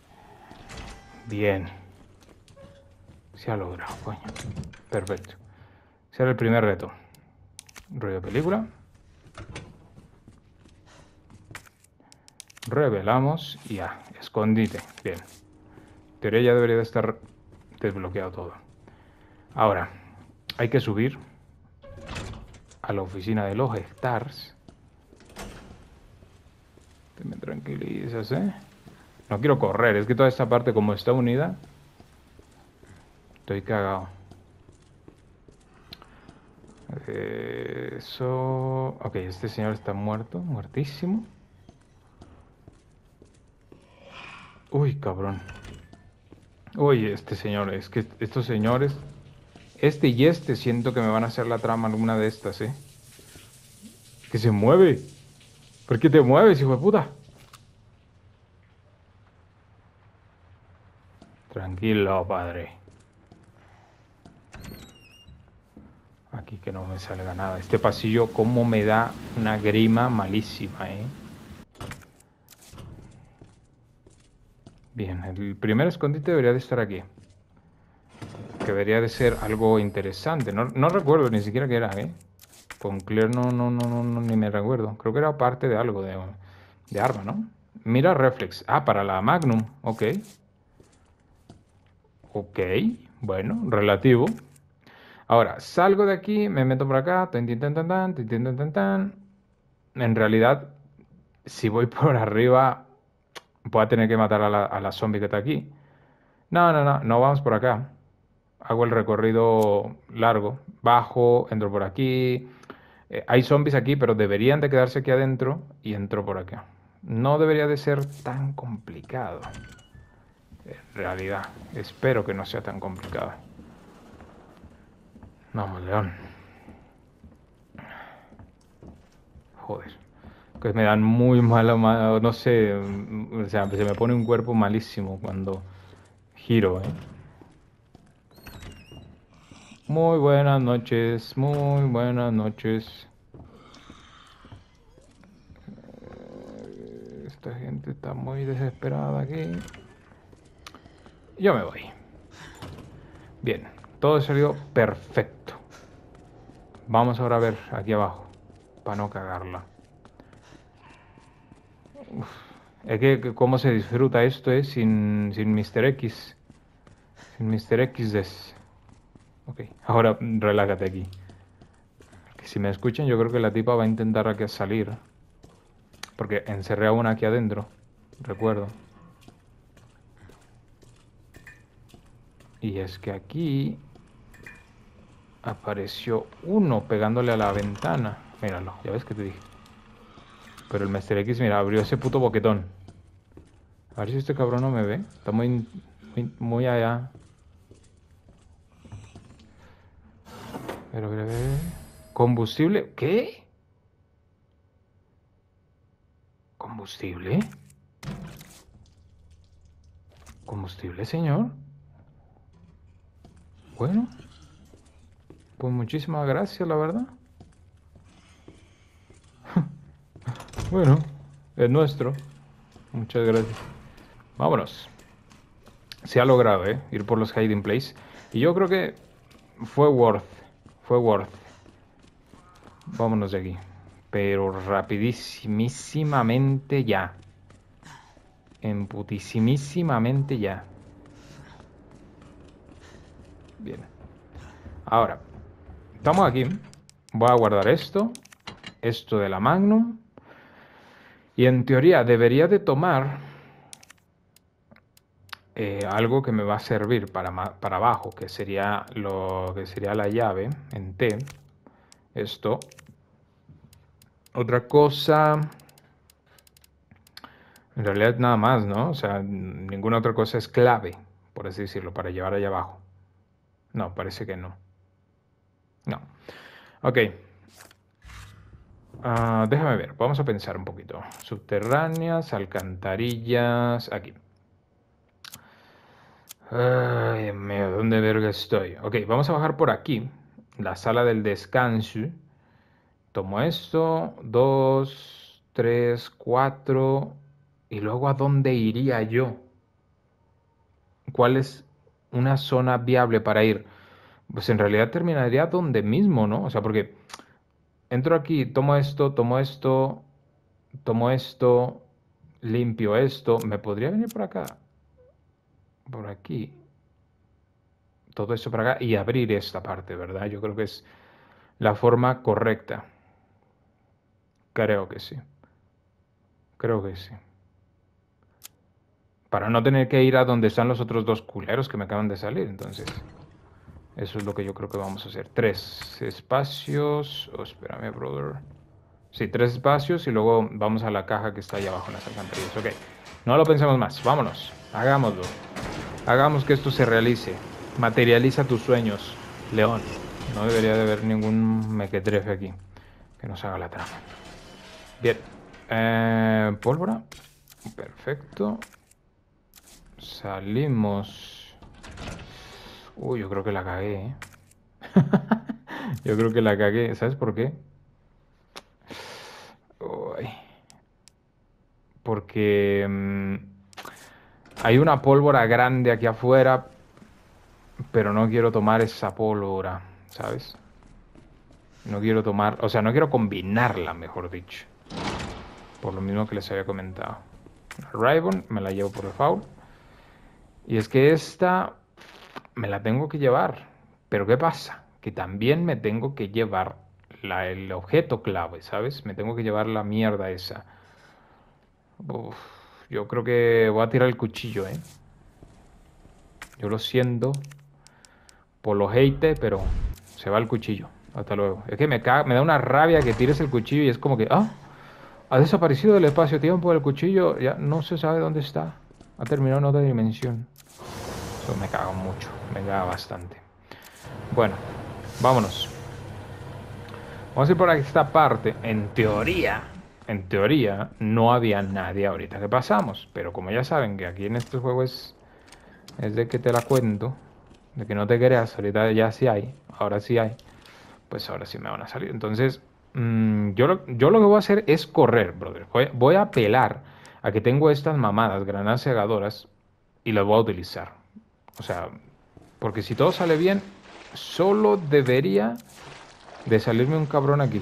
Speaker 1: Bien. Se ha logrado, coño. Perfecto. Ese era el primer reto. Rollo película. Revelamos y ya. Escondite. Bien. En teoría ya debería de estar desbloqueado todo. Ahora, hay que subir a la oficina de los Stars. Te me tranquilizas, ¿eh? No quiero correr, es que toda esta parte como está unida, estoy cagado. Eso... Ok, este señor está muerto, muertísimo. Uy, cabrón. Uy, este señor, es que estos señores... Este y este siento que me van a hacer la trama alguna de estas, ¿eh? Que se mueve. ¿Por qué te mueves, hijo de puta? Tranquilo, padre. Aquí que no me salga nada. Este pasillo, cómo me da una grima malísima, ¿eh? Bien, el primer escondite debería de estar aquí. Que debería de ser algo interesante. No, no recuerdo ni siquiera qué era, ¿eh? Con Claire no, no, no, no, no, ni me recuerdo. Creo que era parte de algo, de, de arma, ¿no? Mira reflex. Ah, para la Magnum. Ok. Ok. Bueno, relativo. Ahora, salgo de aquí, me meto por acá. Tan, tan, tan, tan, tan, tan, tan, tan. En realidad, si voy por arriba, voy a tener que matar a la, a la zombie que está aquí. No, no, no. No vamos por acá. Hago el recorrido largo. Bajo, entro por aquí. Eh, hay zombies aquí, pero deberían de quedarse aquí adentro y entro por acá. No debería de ser tan complicado. En realidad, espero que no sea tan complicado. Vamos, León. Joder. Que me dan muy mala, ma- no sé, mm, o sea, se me pone un cuerpo malísimo cuando giro, ¿eh? Muy buenas noches, muy buenas noches. Eh, Esta gente está muy desesperada aquí. Yo me voy. Bien, todo salió perfecto. Vamos ahora a ver aquí abajo, para no cagarla. Uf, es que que cómo se disfruta esto, ¿eh? Sin, sin míster X. Sin míster X es... Ok, ahora relájate aquí. Que si me escuchan, yo creo que la tipa va a intentar aquí salir. Porque encerré a una aquí adentro, recuerdo. Y es que aquí apareció uno pegándole a la ventana. Míralo, ya ves que te dije. Pero el míster X, mira, abrió ese puto boquetón. A ver si este cabrón no me ve. Está muy, muy, muy allá. Pero, pero, pero... ¿Combustible? ¿Qué? ¿Combustible? ¿Combustible, señor? Bueno. Pues muchísimas gracias, la verdad. Bueno, es nuestro. Muchas gracias. Vámonos. Se ha logrado, ¿eh? Ir por los hiding place. Y yo creo que fue worth. Fue worth. Vámonos de aquí. Pero rapidísimamente ya. Emputissimísimamente ya. Bien. Ahora. Estamos aquí. Voy a guardar esto. Esto de la Magnum. Y en teoría debería de tomar eh, algo que me va a servir para, para abajo, que sería lo que sería la llave en T. Esto. Otra cosa. En realidad nada más, ¿no? O sea, ninguna otra cosa es clave, por así decirlo, para llevar allá abajo. No, parece que no. No. Ok. Uh, déjame ver, vamos a pensar un poquito. Subterráneas, alcantarillas, aquí. Ay, Dios mío, ¿dónde verga estoy? Ok, vamos a bajar por aquí. La sala del descanso. Tomo esto, dos, tres, cuatro. Y luego, ¿a dónde iría yo? ¿Cuál es una zona viable para ir? Pues en realidad terminaría donde mismo, ¿no? O sea, porque entro aquí, tomo esto, tomo esto, tomo esto, limpio esto. ¿Me podría venir por acá? Por aquí. Todo esto para acá y abrir esta parte, ¿verdad? Yo creo que es la forma correcta. Creo que sí. Creo que sí. Para no tener que ir a donde están los otros dos culeros que me acaban de salir, entonces... Eso es lo que yo creo que vamos a hacer. Tres espacios. Oh, espérame, brother. Sí, tres espacios y luego vamos a la caja que está ahí abajo en las alcantarillas. Ok. No lo pensemos más. Vámonos. Hagámoslo. Hagamos que esto se realice. Materializa tus sueños, León. No debería de haber ningún mequetrefe aquí que nos haga la trama. Bien. Eh, pólvora. Perfecto. Salimos. Uy, yo creo que la cagué, ¿eh? Yo creo que la cagué. ¿Sabes por qué? Uy. Porque mmm, hay una pólvora grande aquí afuera, pero no quiero tomar esa pólvora, ¿sabes? No quiero tomar... O sea, no quiero combinarla, mejor dicho. Por lo mismo que les había comentado. Ribbon, me la llevo por default. Y es que esta... me la tengo que llevar. Pero ¿qué pasa? Que también me tengo que llevar la, el objeto clave, ¿sabes? Me tengo que llevar la mierda esa. Uf, yo creo que voy a tirar el cuchillo, ¿eh? Yo lo siento por los hate, pero se va el cuchillo. Hasta luego. Es que me, caga, me da una rabia que tires el cuchillo y es como que... ¡Ah! Ha desaparecido del espacio-tiempo el cuchillo. Ya no se sabe dónde está. Ha terminado en otra dimensión. Eso me caga mucho. Me caga bastante. Bueno, vámonos. Vamos a ir por esta parte. En teoría, en teoría, no había nadie ahorita que pasamos. Pero como ya saben que aquí en este juego es, es de que te la cuento, de que no te creas, ahorita ya sí hay, ahora sí hay, pues ahora sí me van a salir. Entonces, mmm, yo, lo, yo lo que voy a hacer es correr, brother. Voy, voy a apelar a que tengo estas mamadas, granadas cegadoras, y las voy a utilizar. O sea, porque si todo sale bien, solo debería de salirme un cabrón aquí.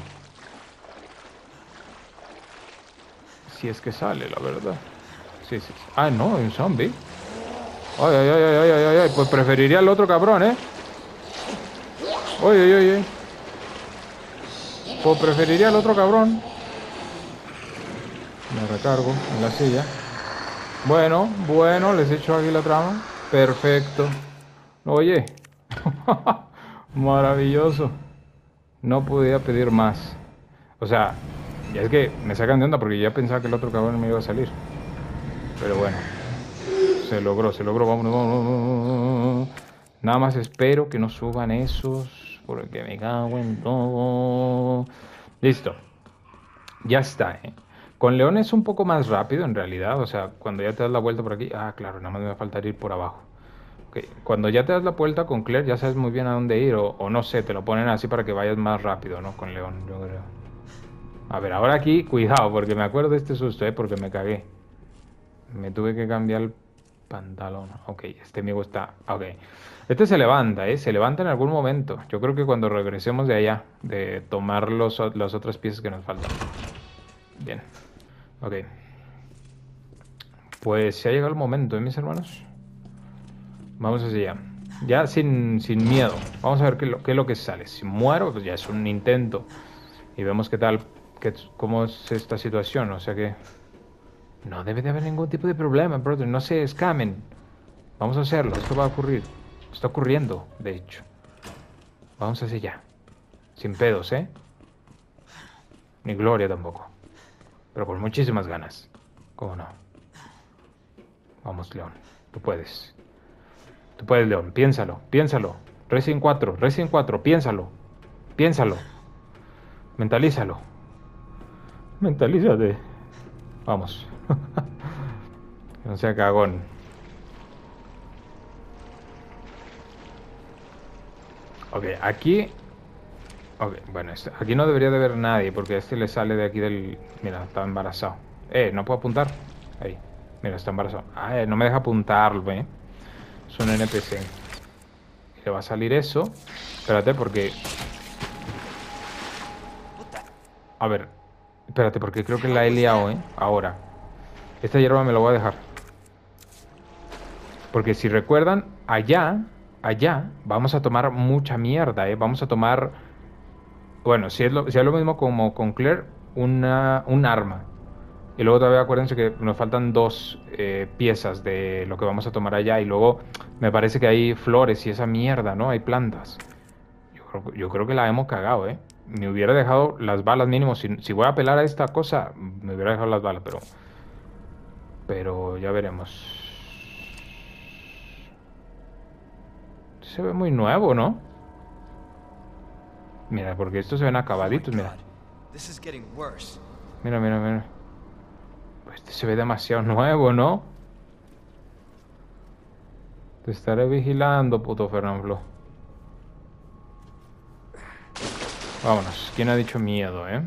Speaker 1: Si es que sale, la verdad. Sí, sí, sí. Ah, no, un zombie. Ay, ay, ay, ay, ay, ay, ay. Pues preferiría al otro cabrón, ¿eh? Ay, ay, ay, ay. Pues preferiría al otro cabrón. Me recargo en la silla. Bueno, bueno, les echo aquí la trama. Perfecto. Oye. Maravilloso. No podía pedir más. O sea, ya es que me sacan de onda porque ya pensaba que el otro cabrón me iba a salir. Pero bueno. Se logró, se logró. Vámonos, vámonos, vámonos. Nada más espero que no suban esos. Porque me cago en todo. Listo. Ya está, ¿eh? Con León es un poco más rápido en realidad. O sea, cuando ya te das la vuelta por aquí. Ah, claro, nada más me va a faltar ir por abajo. Okay. Cuando ya te das la vuelta con Claire, ya sabes muy bien a dónde ir. O, o no sé, te lo ponen así para que vayas más rápido, ¿no? Con León, yo creo. A ver, ahora aquí, cuidado, porque me acuerdo de este susto, ¿eh? Porque me cagué. Me tuve que cambiar el pantalón. Ok, este amigo está... Ok. Este se levanta, ¿eh? Se levanta en algún momento. Yo creo que cuando regresemos de allá, de tomar los, las otras piezas que nos faltan. Bien. Ok. Pues se ha llegado el momento, ¿eh, mis hermanos? Vamos hacia allá. Ya sin, sin miedo. Vamos a ver qué, lo, qué es lo que sale. Si muero, pues ya es un intento. Y vemos qué tal, qué, cómo es esta situación. O sea que... no debe de haber ningún tipo de problema, brother. No se escamen. Vamos a hacerlo. Esto va a ocurrir. Está ocurriendo, de hecho. Vamos hacia allá. Sin pedos, ¿eh? Ni gloria tampoco. Pero con muchísimas ganas. ¿Cómo no? Vamos, León. Tú puedes. Tú puedes, León. Piénsalo. Piénsalo. Resident cuatro. Resident cuatro. Piénsalo. Piénsalo. Mentalízalo. Mentalízate. Vamos. No sea cagón. Ok, aquí... ok, bueno, este, aquí no debería de haber nadie porque este le sale de aquí del... mira, está embarazado. Eh, no puedo apuntar. Ahí. Mira, está embarazado. Ah, eh, no me deja apuntarlo, ¿eh? Es un N P C. Le va a salir eso. Espérate, porque... a ver. Espérate, porque creo que la he liado, ¿eh? Ahora. Esta hierba me la voy a dejar. Porque si recuerdan, allá, allá, vamos a tomar mucha mierda, ¿eh? Vamos a tomar... bueno, si es lo, si es lo mismo como con Claire, una, un arma. Y luego todavía acuérdense que nos faltan dos eh, piezas de lo que vamos a tomar allá. Y luego me parece que hay flores y esa mierda, ¿no? Hay plantas. Yo creo, yo creo que la hemos cagado, ¿eh? Me hubiera dejado las balas mínimo. Si, si voy a apelar a esta cosa, me hubiera dejado las balas, pero... pero ya veremos. Se ve muy nuevo, ¿no? Mira, porque estos se ven acabaditos, mira. Mira, mira, mira. Pues este se ve demasiado nuevo, ¿no? Te estaré vigilando, puto Fernanfloo. Vámonos. ¿Quién ha dicho miedo, eh?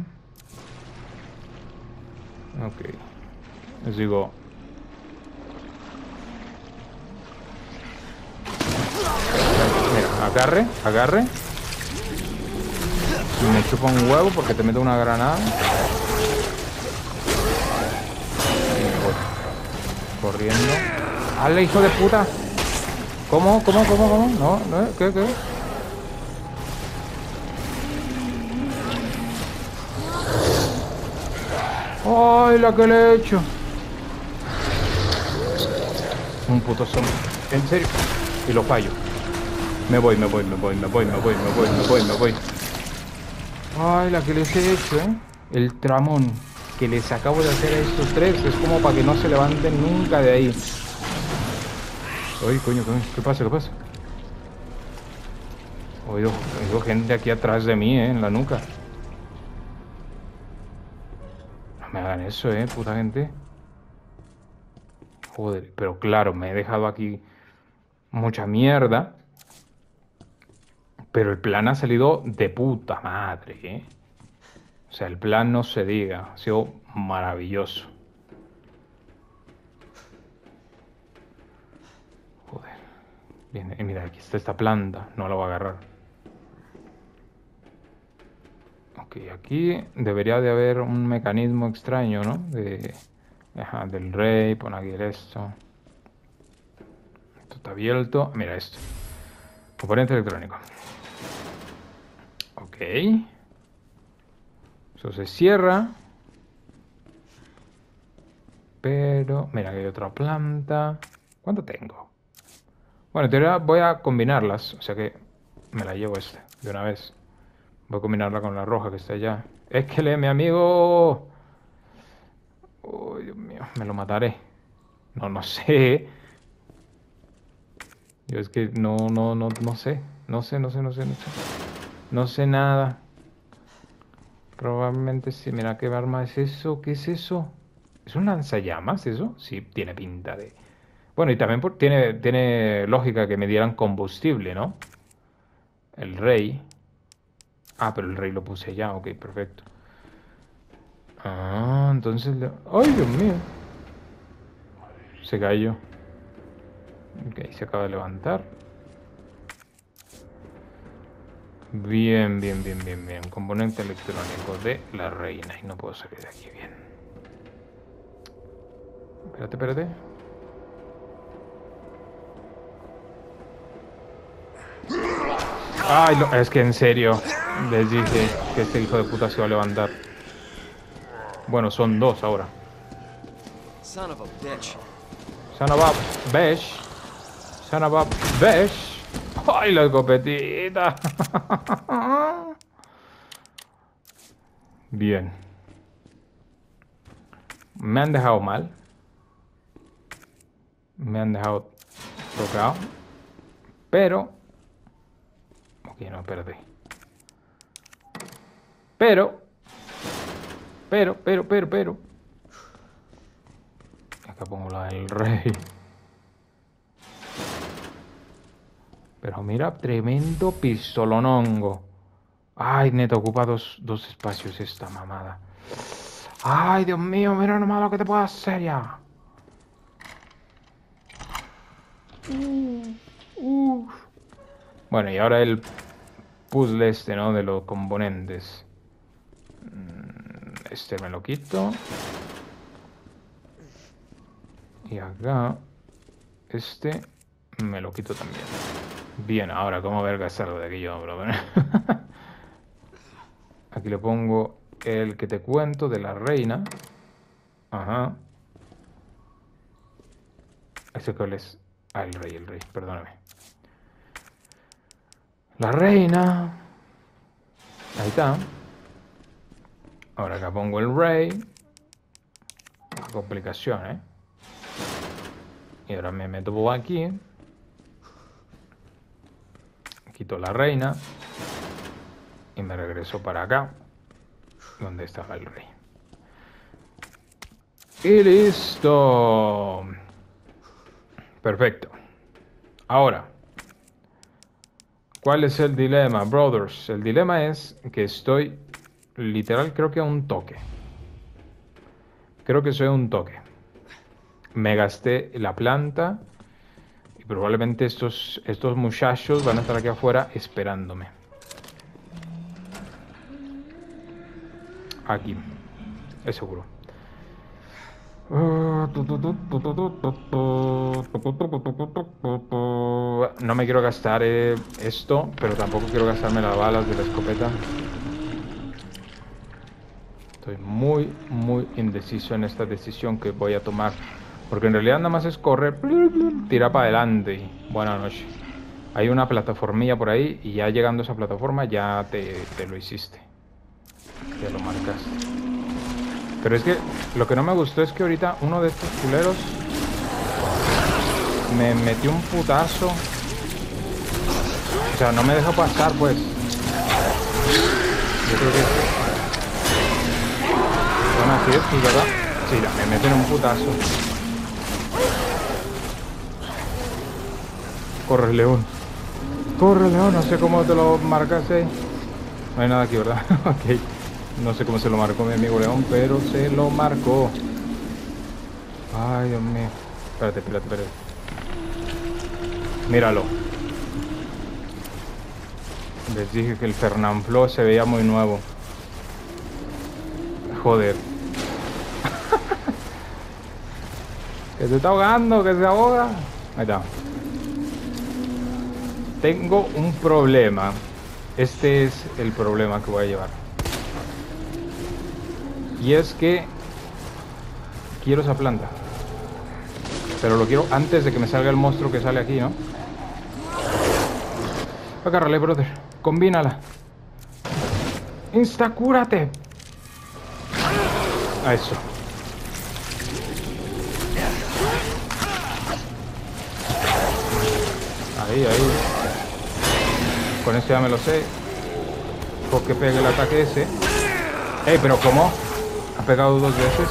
Speaker 1: Ok. Les digo... mira, agarre, agarre. Y me chupa un huevo porque te meto una granada. Y me voy. Corriendo. ¡Hala, hijo de puta! ¿Cómo? ¿Cómo? ¿Cómo? ¿Cómo? No, no, ¿qué? ¿Qué? ¡Ay, la que le he hecho! Un puto zombie. ¿En serio? Y lo fallo. Me voy, me voy, me voy, me voy, me voy, me voy, me voy, me voy. Ay, la que les he hecho, ¿eh? El tramón que les acabo de hacer a estos tres es como para que no se levanten nunca de ahí. Ay, coño, coño, ¿qué pasa? ¿Qué pasa? Oigo, oigo gente aquí atrás de mí, ¿eh? En la nuca. hagan eso, eh, puta gente. Joder, pero claro, me he dejado aquí mucha mierda. Pero el plan ha salido de puta madre, ¿eh? O sea, el plan no se diga. Ha sido maravilloso. Joder. Bien, eh, mira, aquí está esta planta. No la voy a agarrar. Ok, aquí debería de haber un mecanismo extraño, ¿no? De, ajá, del rey. Pon aquí esto. Esto está abierto. Mira esto. Componente electrónico. Ok. Eso se cierra. Pero, mira, que hay otra planta. ¿Cuánto tengo? Bueno, en teoría voy a combinarlas. O sea que me la llevo este de una vez. Voy a combinarla con la roja que está allá. Es que le, mi amigo. Oh, Dios mío, me lo mataré. No, no sé. Yo es que no, no, no, no sé. No sé, no sé, no sé, no sé. No sé nada. Probablemente sí. Mira, ¿qué arma es eso? ¿Qué es eso? ¿Es un lanzallamas eso? Sí, tiene pinta de... Bueno, y también por- tiene, tiene lógica que me dieran combustible, ¿no? El rey. Ah, pero el rey lo puse ya. Ok, perfecto. Ah, entonces... le- ¡Ay, Dios mío! Se cayó. Ok, se acaba de levantar. Bien, bien, bien, bien, bien. Componente electrónico de la reina. Y no puedo salir de aquí bien. Espérate, espérate. Ay, lo- es que en serio. Les dije que este hijo de puta se iba a levantar. Bueno, son dos ahora.
Speaker 6: Son of a bitch.
Speaker 1: Son of a bitch. Son of a bitch. Ay, la escopetita. Bien. Me han dejado mal. Me han dejado tocado. Pero... Ok, no, espérate. Pero... Pero, pero, pero, pero... Acá pongo la del rey. Pero mira, tremendo pistolonongo. Ay, neto, ocupa dos, dos espacios esta mamada. Ay, Dios mío, mira nomás lo que te puedo hacer ya. Uh, uh. Bueno, y ahora el puzzle este, ¿no? De los componentes. Este me lo quito. Y acá, este me lo quito también. Bien, ahora, ¿cómo verga salgo de aquí yo, bro? Aquí le pongo el que te cuento de la reina. Ajá. ¿Este cuál es? Ah, el rey, el rey, perdóname. La reina. Ahí está. Ahora acá pongo el rey. Una complicación, ¿eh? Y ahora me meto por aquí. Quito la reina. Y me regreso para acá. Donde estaba el rey. Y listo. Perfecto. Ahora. ¿Cuál es el dilema, brothers? El dilema es que estoy literal, creo que a un toque. Creo que soy a un toque. Me gasté la planta y probablemente estos, estos muchachos van a estar aquí afuera esperándome. Aquí, es seguro. No me quiero gastar eh, esto, pero tampoco quiero gastarme las balas de la escopeta. Estoy muy, muy indeciso en esta decisión que voy a tomar. Porque en realidad nada más es correr, tirar para adelante y buenas noches. Hay una plataformilla por ahí y ya llegando a esa plataforma ya te, te lo hiciste. Ya lo marcaste. Pero es que lo que no me gustó es que ahorita uno de estos culeros me metió un putazo. O sea, no me dejó pasar, pues. Yo creo que... son así estos, ¿verdad? Sí, ya, me meten un putazo. Corre, león. Corre, león. No sé cómo te lo marcaste ahí. No hay nada aquí, ¿verdad? Ok. No sé cómo se lo marcó mi amigo león, pero se lo marcó. Ay, Dios mío. Espérate, espérate, espérate. Míralo. Les dije que el Fernanfloo se veía muy nuevo. Joder. Que se está ahogando, que se ahoga. Ahí está. Tengo un problema. Este es el problema que voy a llevar. Y es que quiero esa planta. Pero lo quiero antes de que me salga el monstruo que sale aquí, ¿no? Agárrale, brother. Combínala. Insta, cúrate. A eso. Ahí, ahí. Con este ya me lo sé. Porque pegue el ataque ese. Ey, pero ¿cómo? Ha pegado dos veces.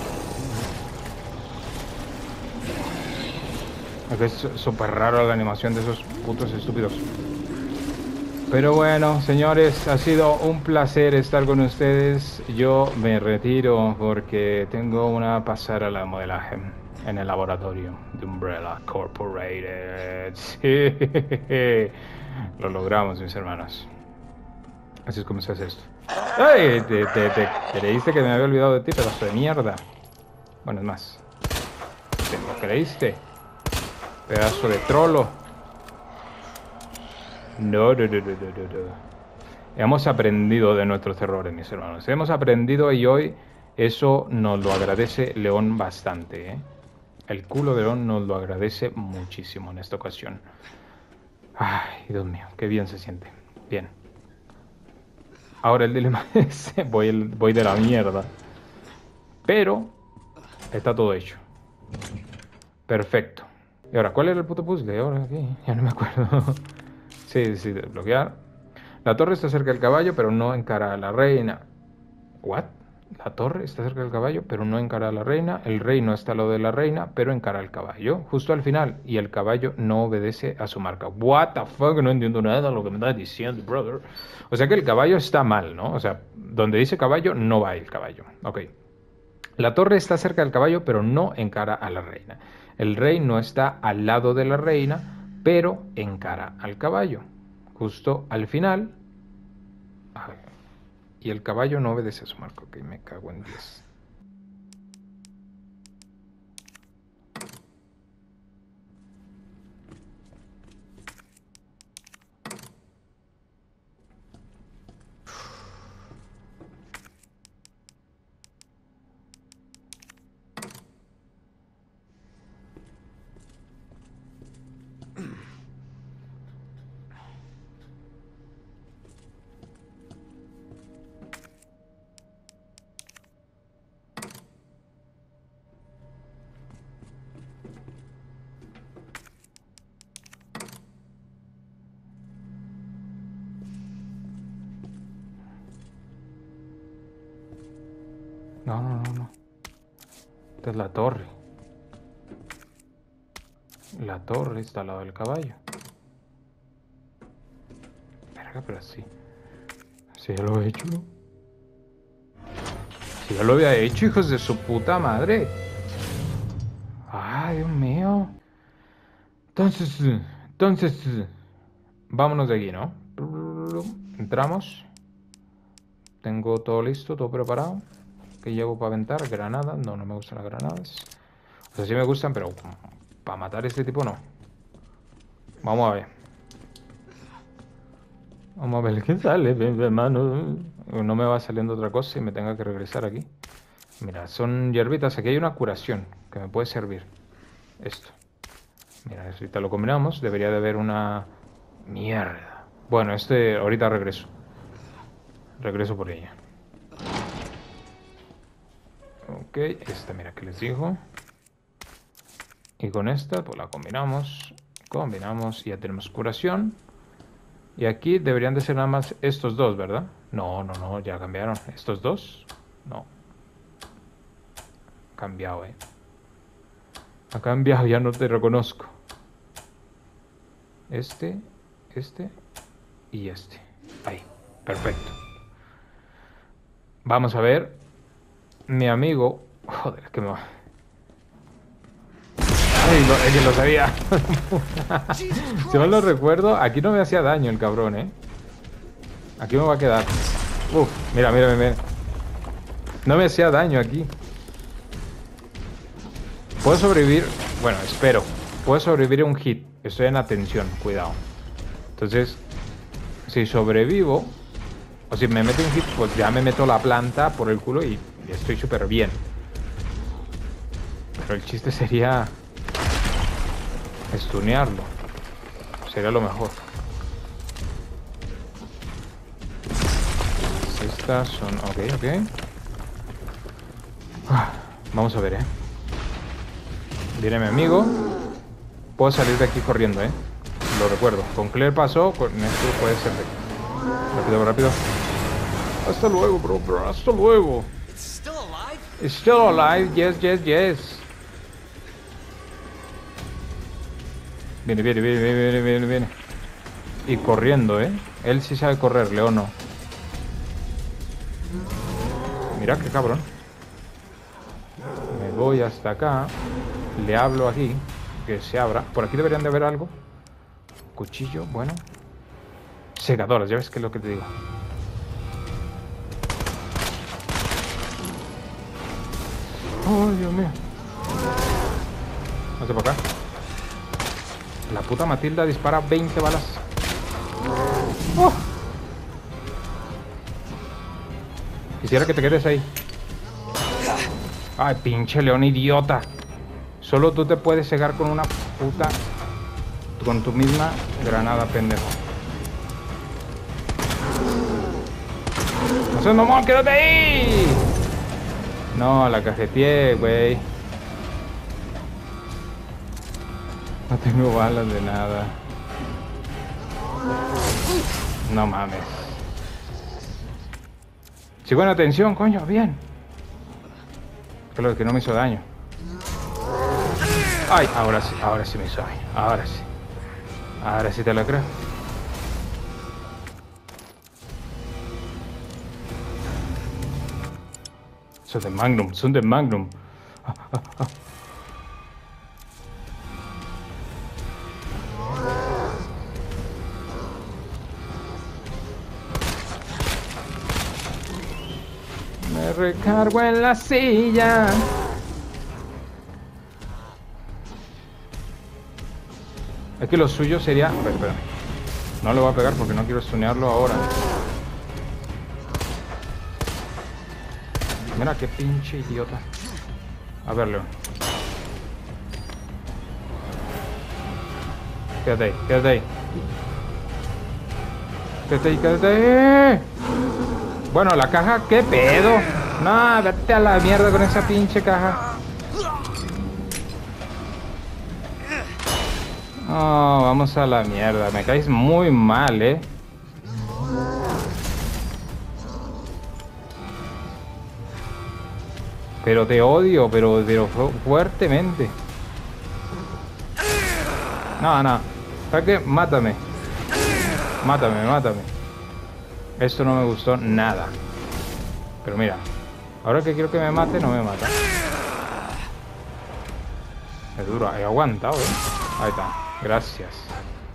Speaker 1: Es súper raro la animación de esos putos estúpidos. Pero bueno, señores, ha sido un placer estar con ustedes. Yo me retiro porque tengo una pasarela de modelaje en el laboratorio de Umbrella Corporated. Sí. Lo logramos, mis hermanos. Así es como se hace esto. ¡Ay! Te, te, te creíste que me había olvidado de ti, pedazo de mierda. Bueno, es más. ¿Te lo creíste? Pedazo de trolo. No, no, no, no, no, no. Hemos aprendido de nuestros errores, mis hermanos. Hemos aprendido y hoy eso nos lo agradece León bastante, ¿eh? El culo de León nos lo agradece muchísimo en esta ocasión. Ay, Dios mío, qué bien se siente. Bien. Ahora el dilema es... Voy, el, voy de la mierda. Pero está todo hecho. Perfecto. Y ahora, ¿cuál era el puto puzzle? Ahora aquí, ya no me acuerdo. Sí, sí, desbloquear. La torre está cerca del caballo, pero no encara a la reina. ¿What? La torre está cerca del caballo, pero no encara a la reina. El rey no está al lado de la reina, pero encara al caballo. Justo al final. Y el caballo no obedece a su marca. What the fuck? No entiendo nada de lo que me estás diciendo, brother. O sea que el caballo está mal, ¿no? O sea, donde dice caballo, no va el caballo. Ok. La torre está cerca del caballo, pero no encara a la reina. El rey no está al lado de la reina, pero encara al caballo. Justo al final. A ver. Y el caballo no obedece a su marca. Ok, me cago en diez. No, no, no, no. Esta es la torre. La torre está al lado del caballo. Verga, pero sí. Si ya lo he hecho. Si ya lo había hecho, hijos de su puta madre. Ay, Dios mío. Entonces, entonces, vámonos de aquí, ¿no? Entramos. Tengo todo listo, todo preparado. ¿Qué llevo para aventar? Granadas. No, no me gustan las granadas. O sea, sí me gustan, pero para matar a este tipo no. Vamos a ver. Vamos a ver qué sale, hermano. No me va saliendo otra cosa y me tenga que regresar aquí. Mira, son hierbitas. Aquí hay una curación que me puede servir. Esto. Mira, si te lo combinamos, debería de haber una... Mierda. Bueno, este... Ahorita regreso. Regreso por ella. Ok, esta, mira, que les digo. Y con esta, pues la combinamos. Combinamos y ya tenemos curación. Y aquí deberían de ser nada más estos dos, ¿verdad? No, no, no, ya cambiaron. ¿Estos dos? No. Ha cambiado, eh. Ha cambiado, ya no te reconozco. Este, este y este. Ahí, perfecto. Vamos a ver. Mi amigo... Joder, es que me va... Ay, lo, es que lo sabía. Si mal lo recuerdo, aquí no me hacía daño el cabrón, ¿eh? Aquí me va a quedar. Uf, mira, mira, mira. No me hacía daño aquí. Puedo sobrevivir... Bueno, espero. Puedo sobrevivir a un hit. Estoy en atención, cuidado. Entonces, si sobrevivo... O si me meto un hit, pues ya me meto la planta por el culo y, y estoy súper bien. Pero el chiste sería... Stunearlo. Sería lo mejor. Estas son... Ok, ok. Ah, vamos a ver, eh. Viene mi amigo. Puedo salir de aquí corriendo, eh. Lo recuerdo. Con Claire pasó, con esto puede ser de... Rápido, rápido. Hasta luego, bro, bro. Hasta luego.
Speaker 6: It's still alive?
Speaker 1: It's still alive. Yes, yes, yes. Viene, viene, viene, viene, viene, viene. Y corriendo, ¿eh? Él sí sabe correr, León no. Mira qué cabrón. Me voy hasta acá. Le hablo aquí. Que se abra. Por aquí deberían de haber algo. Cuchillo, bueno. Segadoras, ya ves que es lo que te digo. Oh, Dios mío. Vamos para acá. La puta Matilda dispara veinte balas. Oh. Quisiera que te quedes ahí. Ay, pinche león idiota. Solo tú te puedes cegar con una puta... Con tu misma granada, pendejo. ¡No seas mamón! ¡Quédate ahí! No, la cajeteé, güey. No tengo balas de nada. No mames. Sigo en atención, coño, bien. Claro que no me hizo daño. Ay, ahora sí, ahora sí me hizo daño. Ahora sí. Ahora sí te lo creo. Son de Magnum, son de Magnum. Ah, ah, ah. Me recargo en la silla. Es que lo suyo sería... A ver, espera. No le voy a pegar porque no quiero stunearlo ahora. Mira qué pinche idiota. A ver, León. Quédate ahí, quédate ahí. Quédate ahí, quédate ahí. Bueno, la caja, ¿qué pedo? No, vete a la mierda con esa pinche caja. Oh, vamos a la mierda. Me caes muy mal, eh. Pero te odio, pero, pero fu fuertemente. No, no. ¿Sabes qué? Mátame. Mátame, mátame. Esto no me gustó nada. Pero mira. Ahora que quiero que me mate, no me mata. Es duro. He aguantado, eh. Ahí está. Gracias.